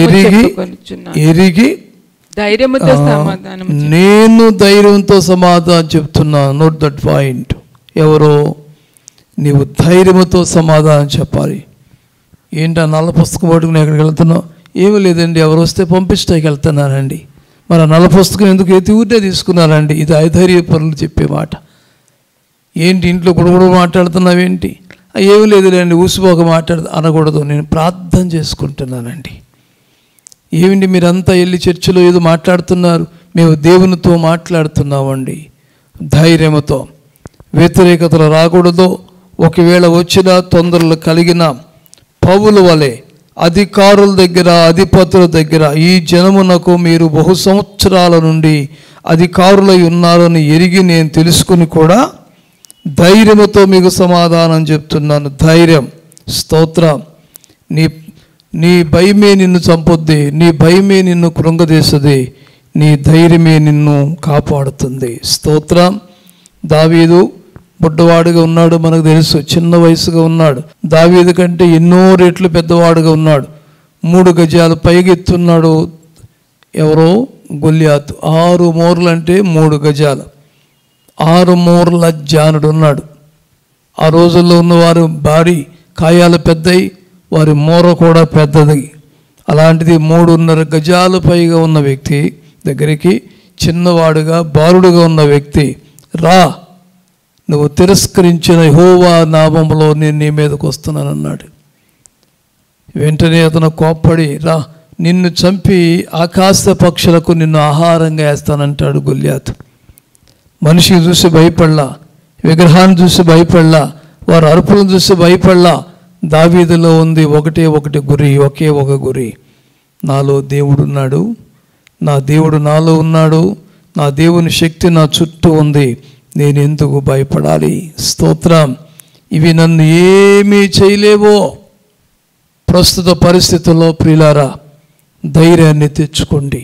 ఎరిగి ధైర్యముతో సమాధానం నేను ధైర్యంతో సమాధానం చెప్తున్నా. Note that point. ఎవరో నీవు ధైర్యముతో సమాధానం చెప్పాలి. ఏంటి ఆ నల్ల పుస్తకం పట్టుకుని ఎక్కడికి వెళ్తున్నావు? ఏమీ లేదండి, ఎవరు వస్తే పంపించడానికి వెళ్తున్నానండి. మరి ఆ నల్ల పుస్తకం ఎందుకు ఎత్తి ఊరినే తీసుకున్నారండి? ఇది అధైర్య పనులు చెప్పే మాట. ఏంటి ఇంట్లో కూడా మాట్లాడుతున్నావేంటి? ఏమీ లేదులేండి, ఊసిపోక మాట్లాడు అనకూడదు. నేను ప్రార్థన చేసుకుంటున్నానండి. ఏమిటి మీరంతా వెళ్ళి చర్చిలో ఏదో మాట్లాడుతున్నారు? మేము దేవునితో మాట్లాడుతున్నామండి. ధైర్యముతో, వ్యతిరేకతలు రాకూడదు. ఒకవేళ వచ్చినా తొందరలు కలిగిన పౌలు వలె అధికారుల దగ్గర, అధిపతుల దగ్గర ఈ జనమునకు మీరు బహు సంవత్సరాల నుండి అధికారులై ఉన్నారని ఎరిగి నేను తెలుసుకుని కూడా ధైర్యముతో మీకు సమాధానం చెప్తున్నాను. ధైర్యం. స్తోత్రం. నీ నీ భయమే నిన్ను చంపొద్ది, నీ భయమే నిన్ను కృంగదీస్తుంది, నీ ధైర్యమే నిన్ను కాపాడుతుంది. స్తోత్రం. దావీదు బుడ్డవాడుగా ఉన్నాడు, మనకు తెలుసు. చిన్న వయసుగా ఉన్నాడు. దావీదు కంటే ఎన్నో రెట్లు పెద్దవాడుగా ఉన్నాడు. మూడు గజాలు పైగెత్తున్నాడు. ఎవరో గొల్లియాతు. ఆరు మూరలు అంటే మూడు గజాలు. ఆరు మూరల జానుడు ఉన్నాడు. ఆ రోజుల్లో ఉన్నవారు భారీ కాయాలు పెద్దయి, వారి మూర కూడా పెద్దది. అలాంటిది మూడున్నర గజాలు పైగా ఉన్న వ్యక్తి దగ్గరికి చిన్నవాడుగా బాలుడుగా ఉన్న వ్యక్తి, రా, నువ్వు తిరస్కరించిన యెహోవా నామములో నేను నీ మీదకు వస్తున్నానన్నాడు. వెంటనే అతను కోప్పడి, రా, నిన్ను చంపి ఆకాశ పక్షులకు నిన్ను ఆహారంగా వేస్తానంటాడు గొల్లియాతు. మనిషిని చూసి భయపడలా, విగ్రహాన్ని చూసి భయపడలా, వారు అరుపులను చూసి భయపడలా. దావీదులో ఉంది ఒకటే ఒకటి గురి, ఒకే ఒక గురి. నాలో దేవుడున్నాడు, నా దేవుడు నాలో ఉన్నాడు, నా దేవుని శక్తి నా చుట్టూ ఉంది, నేను ఎందుకు భయపడాలి? స్తోత్రం. ఇవి నన్ను ఏమీ చేయలేవో. ప్రస్తుత పరిస్థితుల్లో ప్రియులారా, ధైర్యాన్ని తెచ్చుకోండి.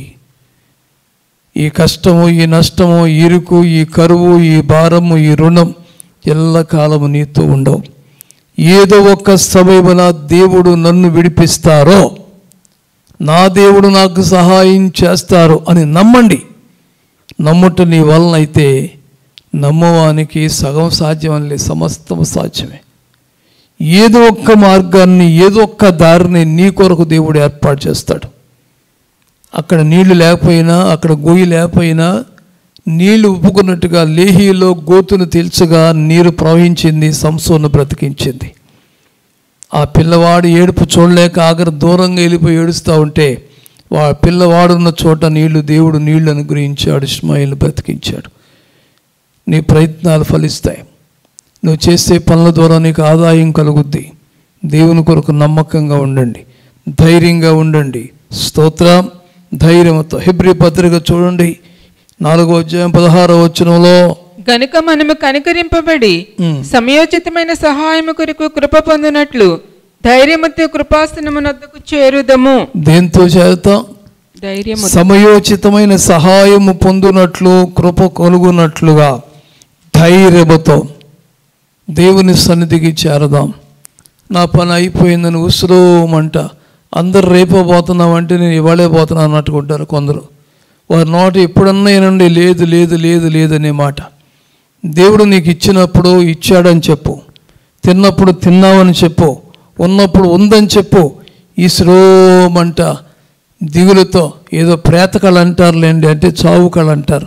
ఈ కష్టము, ఈ నష్టము, ఈ ఇరుకు, ఈ కరువు, ఈ భారము, ఈ రుణం ఎల్లకాలము నీతో ఉండవు. ఏదో ఒక్క సమయమున దేవుడు నన్ను విడిపిస్తారో, నా దేవుడు నాకు సహాయం చేస్తారు అని నమ్మండి. నమ్ముట నీ వలన అయితే నమ్మవానికి సగం సాధ్యం అని లేదు, సమస్తము సాధ్యమే. ఏదో ఒక్క మార్గాన్ని, ఏదో ఒక్క దారిని నీ కొరకు దేవుడు ఏర్పాటు చేస్తాడు. అక్కడ నీళ్లు లేకపోయినా, అక్కడ గోయి లేకపోయినా, నీళ్లు ఉప్పుకున్నట్టుగా లేహీలో గోతును తీల్చగా నీరు ప్రవహించింది, సంసోను బ్రతికించింది. ఆ పిల్లవాడు ఏడుపు చూడలేక ఆఖరి దూరంగా వెళ్ళిపోయి ఏడుస్తూ ఉంటే వా పిల్లవాడున్న చోట నీళ్లు దేవుడు నీళ్లు అనుగ్రహించాడు, ఇష్మాయిల్ని బ్రతికించాడు. నీ ప్రయత్నాలు ఫలిస్తాయి. నువ్వు చేసే పనుల ద్వారా నీకు ఆదాయం కలుగుద్ది. దేవుని కొరకు నమ్మకంగా ఉండండి, ధైర్యంగా ఉండండి. స్తోత్రం. ధైర్యంతో హెబ్రీ పత్రిక చూడండి, నాలుగో అధ్యాయం పదహారో వచనంలో, గనుక మనము కనికరింపబడి సమయోచితమైన సహాయము కొరకు కృప పొందినట్లు ధైర్యముతో కృపాసనమునొద్దకు చేరుదము. దేంతో చేరుతాం? ధైర్యము. సమయోచితమైన సహాయము పొందునట్లు కృప కలుగునట్లుగా ధైర్యముతో దేవుని సన్నిధికి చేరదాం. నా పని అయిపోయిందని ఉసురోమంట అందరు రేపో పోతున్నామంటే నేను ఇవాళే పోతున్నాను అన్నట్టుకుంటారు కొందరు. వారి నోట ఎప్పుడన్నా ఏనండి లేదు లేదు లేదు లేదనే మాట. దేవుడు నీకు ఇచ్చినప్పుడు ఇచ్చాడని చెప్పు, తిన్నప్పుడు తిన్నావని చెప్పు, ఉన్నప్పుడు ఉందని చెప్పు. ఈశ్వరోమంట దిగులుతో ఏదో ప్రేత కళ అంటారులేండి, అంటే చావు కళ అంటారు.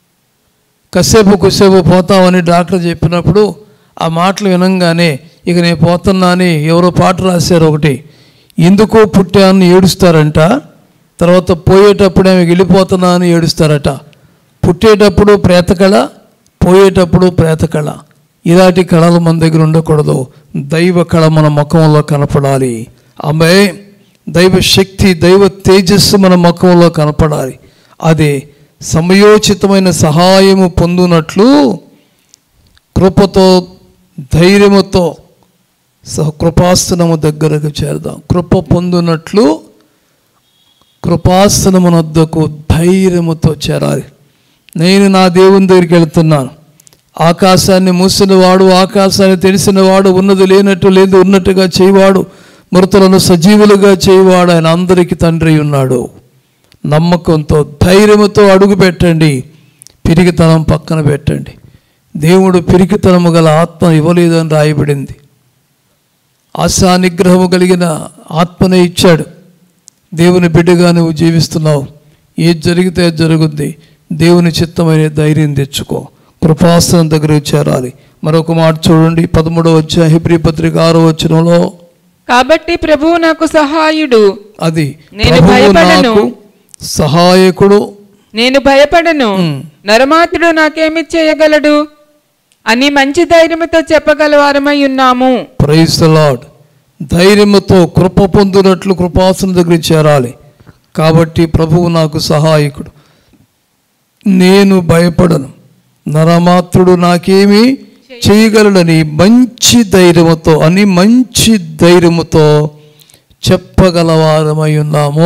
కాసేపు కుసేపు పోతామని డాక్టర్ చెప్పినప్పుడు ఆ మాటలు వినంగానే ఇక నేను పోతున్నా అని ఎవరో పాట రాశారు ఒకటి, ఎందుకో పుట్టాన్ని ఏడుస్తారంట, తర్వాత పోయేటప్పుడు ఆమె వెళ్ళిపోతున్నా అని ఏడుస్తారట. పుట్టేటప్పుడు ప్రేత కళ, పోయేటప్పుడు ప్రేత కళ. ఇలాంటి కళలు మన దగ్గర ఉండకూడదు. దైవ కళ మన ముఖంలో కనపడాలి. ఆమె దైవ శక్తి, దైవ తేజస్సు మన ముఖంలో కనపడాలి. అదే సమయోచితమైన సహాయము పొందునట్లు కృపతో ధైర్యముతో సహ కృపాసనము దగ్గరకు చేరదాం. కృప పొందునట్లు కృపాసనమునొద్దకు ధైర్యముతో చేరాలి. నేను నా దేవుని దగ్గరికి వెళ్తున్నాను. ఆకాశాన్ని మూసినవాడు, ఆకాశాన్ని తెలిసినవాడు, ఉన్నది లేనట్టు లేదు ఉన్నట్టుగా చేయవాడు, మృతులను సజీవులుగా చేయవాడు, ఆయన అందరికీ తండ్రి ఉన్నాడు. నమ్మకంతో ధైర్యముతో అడుగు పెట్టండి. పిరికితనం పక్కన పెట్టండి. దేవుడు పిరికితనము గల ఆత్మ ఇవ్వలేదని రాయబడింది. ఆశా నిగ్రహము కలిగిన ఆత్మనే ఇచ్చాడు. దేవుని బిడ్డగా నువ్వు జీవిస్తున్నావు. ఏది జరిగితే జరుగుద్ది. దేవుని చిత్తమైన ధైర్యం తెచ్చుకో. కృపాసనం దగ్గరకు చేరాలి. మరొక మాట చూడండి, పదమూడవ అధ్యాయం హెబ్రీ పత్రిక ఆరో వచనంలో, కాబట్టి ప్రభువు నాకు సహాయుడు, అది నేను భయపడను, సహాయకుడు, నేను భయపడను, నరమాత్రుడు నాకేమి చేయగలడు అని మంచి ధైర్యముతో చెప్పగల వారమై ఉన్నాము. Praise the Lord. ధైర్యముతో కృప పొందినట్లు కృపాసనం దగ్గర చేరాలి. కాబట్టి ప్రభువు నాకు సహాయకుడు, నేను భయపడను, నరమాత్రుడు నాకేమి చేయగలడని మంచి ధైర్యముతో అని మంచి ధైర్యముతో చెప్పగలవారమై ఉన్నాము.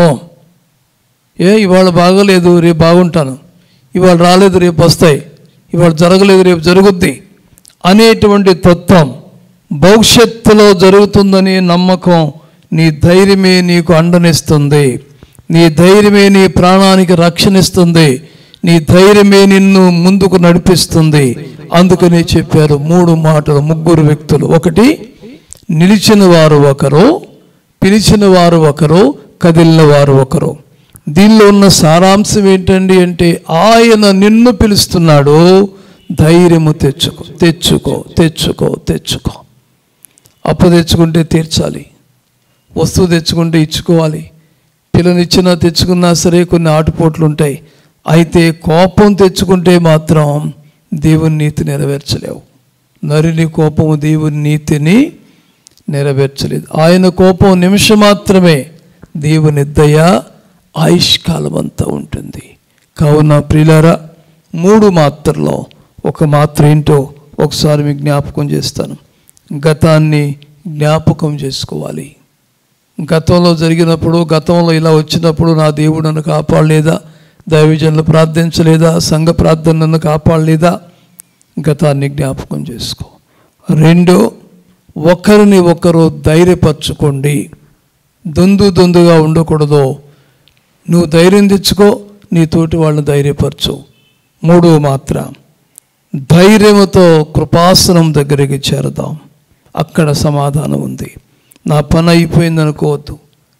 ఏ ఇవాళ బాగలేదు రేపు బాగుంటాను, ఇవాళ రాలేదు రేపు వస్తాయి, ఇవాళ జరగలేదు రేపు జరుగుద్ది అనేటువంటి తత్వం, భవిష్యత్తులో జరుగుతుందని నమ్మకం, నీ ధైర్యమే నీకు అండనిస్తుంది. నీ ధైర్యమే నీ ప్రాణానికి రక్షణిస్తుంది. నీ ధైర్యమే నిన్ను ముందుకు నడిపిస్తుంది. అందుకనే చెప్పారు మూడు మాటలు, ముగ్గురు వ్యక్తులు. ఒకటి, నిలిచిన వారు ఒకరు, పిలిచిన వారు ఒకరు, కదిలిన వారు ఒకరు. దీనిలో ఉన్న సారాంశం ఏంటండి అంటే, ఆయన నిన్ను పిలుస్తున్నాడు, ధైర్యము తెచ్చుకో తెచ్చుకో తెచ్చుకో తెచ్చుకో. అప్పు తెచ్చుకుంటే తీర్చాలి, వస్తువు తెచ్చుకుంటే ఇచ్చుకోవాలి. పిల్లనిచ్చినా తెచ్చుకున్నా సరే కొన్ని ఆటుపోట్లు ఉంటాయి. అయితే కోపం తెచ్చుకుంటే మాత్రం దేవుని నీతి నెరవేర్చలేవు. నరుని కోపము దేవుని నీతిని నెరవేర్చలేదు. ఆయన కోపం నిమిషం మాత్రమే, దేవుని దయ ఆయుష్కాలం అంతా ఉంటుంది. కావున ప్రియులారా, మూడు మాత్రలో ఒక మాత్ర ఏంటో ఒకసారి మీకు జ్ఞాపకం చేస్తాను. గతాన్ని జ్ఞాపకం చేసుకోవాలి. గతంలో జరిగినప్పుడు, గతంలో ఇలా వచ్చినప్పుడు నా దేవుడు నన్ను కాపాడలేదా, దైవజనులు ప్రార్థించలేదా, సంఘ ప్రార్థన నన్ను కాపాడలేదా, గతాన్ని జ్ఞాపకం చేసుకో. రెండో, ఒకరిని ఒకరు ధైర్యపరచుకోండి. దొందు దొందుగా ఉండకూడదు. నువ్వు ధైర్యం తెచ్చుకో, నీ తోటి వాళ్ళని ధైర్యపరచు. మూడో మాత్ర, ధైర్యముతో కృపాసనం దగ్గరికి చేరదాం. అక్కడ సమాధానం ఉంది. నా పని అయిపోయింది అనుకోవద్దు.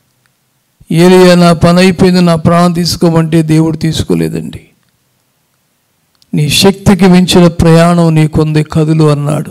ఏలియా నా పని అయిపోయింది, నా ప్రాణం తీసుకోమంటే దేవుడు తీసుకోలేదండి. నీ శక్తికి మించిన ప్రయాణం నీకుంది, కదులు అన్నాడు.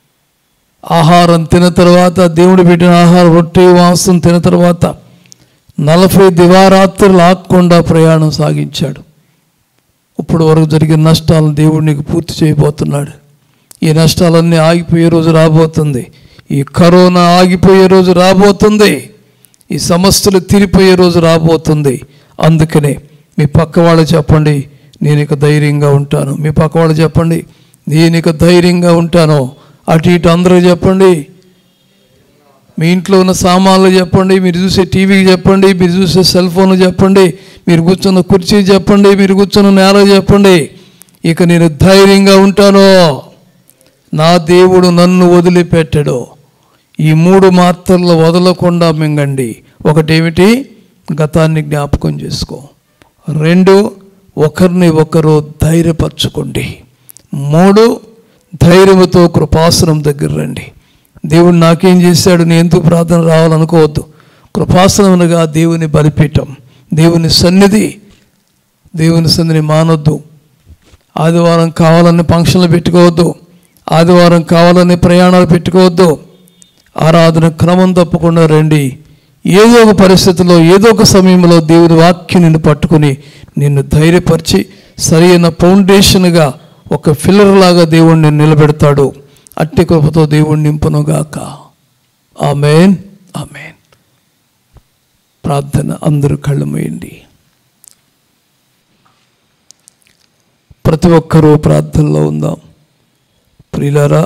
ఆహారం తిన్న తర్వాత, దేవుడు పెట్టిన ఆహారం రొట్టె మాంసం తిన్న తర్వాత నలభై దివారాత్రులు ఆగకుండా ప్రయాణం సాగించాడు. ఇప్పుడు వరకు జరిగిన నష్టాలను దేవుడు నీకు పూర్తి చేయబోతున్నాడు. ఈ నష్టాలన్నీ ఆగిపోయే రోజు రాబోతుంది. ఈ కరోనా ఆగిపోయే రోజు రాబోతుంది. ఈ సమస్యలు తీరిపోయే రోజు రాబోతుంది. అందుకనే మీ పక్క వాళ్ళు చెప్పండి, నేను ఇక ధైర్యంగా ఉంటాను. మీ పక్క వాళ్ళు చెప్పండి, నేను ఇక ధైర్యంగా ఉంటాను. అటు ఇటు అందరూ చెప్పండి. మీ ఇంట్లో ఉన్న సామాన్లు చెప్పండి, మీరు చూసే టీవీకి చెప్పండి, మీరు చూసే సెల్ ఫోన్ చెప్పండి, మీరు కూర్చున్న కుర్చీ చెప్పండి, మీరు కూర్చున్న నేల చెప్పండి, ఇక నేను ధైర్యంగా ఉంటాను. నా దేవుడు నన్ను వదిలిపెట్టడు. ఈ మూడు మాత్రలు వదలకుండా మింగండి. ఒకటేమిటి? గతాన్ని జ్ఞాపకం చేసుకో. రెండు, ఒకరిని ఒకరు ధైర్యపరచుకోండి. మూడు, ధైర్యంతో కృపాసనం దగ్గర రండి. దేవుడు నాకేం చేశాడు, నేను ఎందుకు ప్రార్థన రావాలనుకోవద్దు. కృపాసనమునగా దేవుని బలిపీఠం, దేవుని సన్నిధి. దేవుని సన్నిధిని మానొద్దు. ఆదివారం కావాలని ఫంక్షన్లు పెట్టుకోవద్దు. ఆదివారం కావాలని ప్రయాణాలు పెట్టుకోవద్దు. ఆరాధన క్రమం తప్పకుండా రండి. ఏదో ఒక పరిస్థితిలో ఏదో ఒక సమయంలో దేవుని వాక్యం నిన్ను పట్టుకుని నిన్ను ధైర్యపరిచి సరైన ఫౌండేషన్గా ఒక ఫిల్లర్ లాగా దేవుడిని నిలబెడతాడు. అట్టి కృపతో దేవుడిని నింపునుగాక. ఆమేన్, ఆమేన్. ప్రార్థన. అందరూ కళ్ళు మూయండి. ప్రతి ఒక్కరూ ప్రార్థనలో ఉందాం. ప్రియులారా,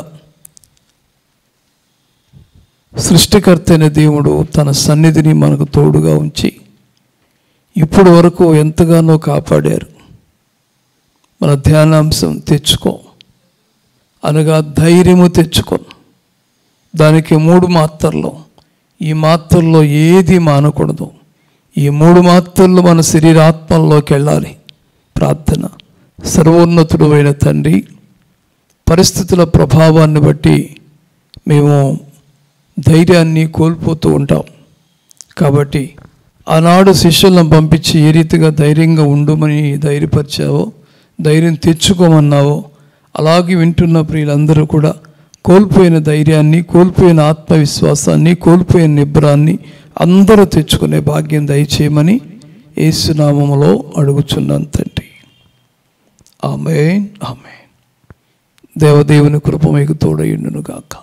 సృష్టికర్త అయిన దేవుడు తన సన్నిధిని మనకు తోడుగా ఉంచి ఇప్పుడు వరకు ఎంతగానో కాపాడారు. మన ధ్యానాంశం తెచ్చుకో అనగా ధైర్యము తెచ్చుకో. దానికి మూడు మాత్రలు. ఈ మాత్రల్లో ఏది మానకూడదు. ఈ మూడు మాత్రలు మన శరీరాత్మల్లోకి వెళ్ళాలి. ప్రార్థన. సర్వోన్నతుడు అయిన తండ్రి, పరిస్థితుల ప్రభావాన్ని బట్టి మేము ధైర్యాన్ని కోల్పోతూ ఉంటాం. కాబట్టి ఆనాడు శిష్యులను పంపించి ఏ రీతిగా ధైర్యంగా ఉండుమని ధైర్యపరిచావో, ధైర్యం తెచ్చుకోమన్నావో, అలాగే వింటున్న ప్రియులందరూ కూడా కోల్పోయిన ధైర్యాన్ని, కోల్పోయిన ఆత్మవిశ్వాసాన్ని, కోల్పోయిన నిబ్రాన్ని అందరూ తెచ్చుకునే భాగ్యం దయచేయమని యేసు నామములో అడుగుచున్నాను తండ్రి. ఆమేన్, ఆమేన్. దేవదేవుని కృప మీకు తోడయుండును గాక.